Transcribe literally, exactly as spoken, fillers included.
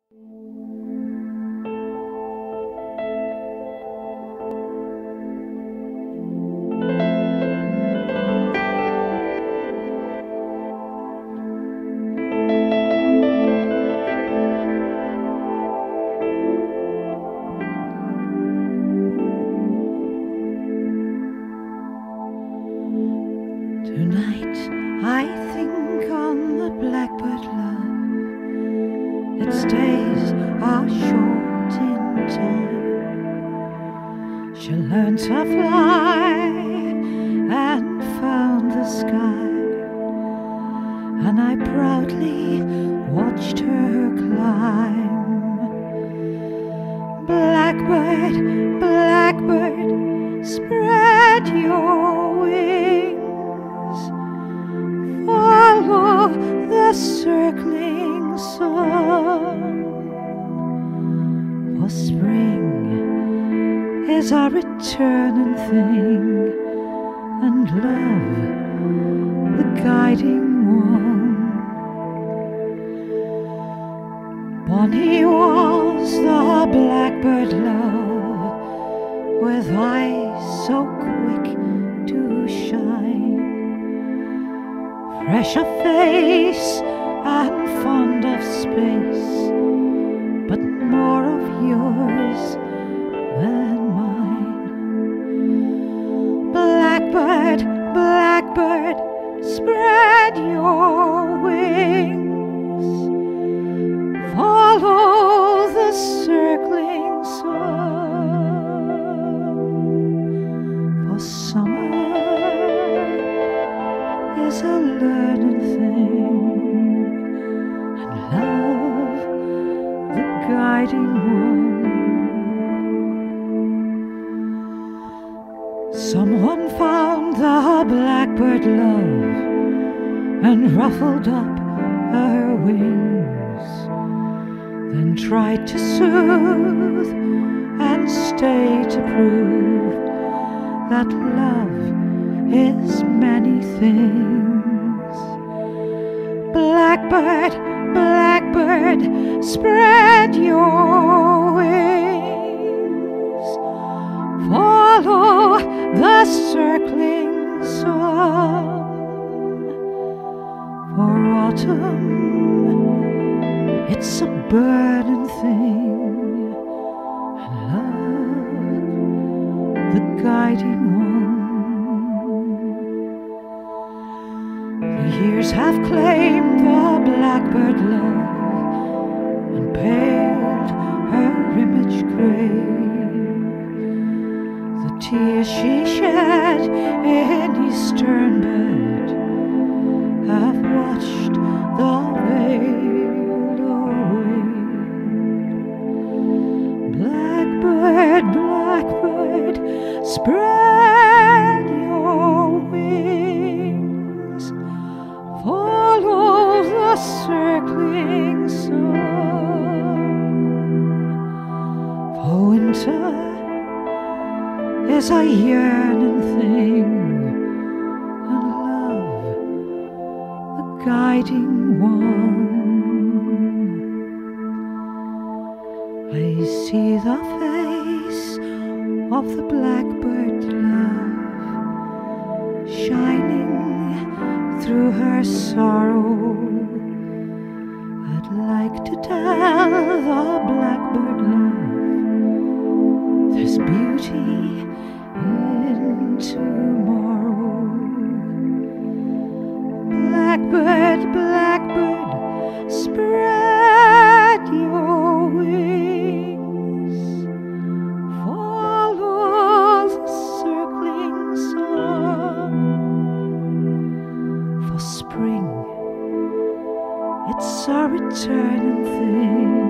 Tonight I think on the blackbird love. Its days are short in time. She learned to fly and found the sky, and I proudly watched her climb. Blackbird, blackbird, spread your wings. Follow the circling sun, for spring is a returning thing, and love the guiding one. Bonny was the blackbird love, with eyes so quick to shine, fresh of face and fond of space, but more of yours than mine. Blackbird, blackbird, spread your wings. Follow the circling sun, for summer is a learning thing, and love the guiding one. Someone found the blackbird love and ruffled up her wings, then tried to soothe and stay to prove that love is many things. Blackbird, blackbird, spread your wings. Follow the circling sun, for autumn, it's a burning thing, and love the guiding one. The years have claimed the blackbird love and paled her image grey. The tears she shed in eastern bed have washed the veil away. Blackbird, blackbird, spread your wings. Follow the circling sun, for winter is a yearning thing, and love the guiding one. I see the face of the blackbird love shining through her sorrow. I'd like to tell the blackbird love there's beauty in tomorrow. Blackbird, blackbird, spread your wings. Follow the circling sun, for spring, it's a returning thing.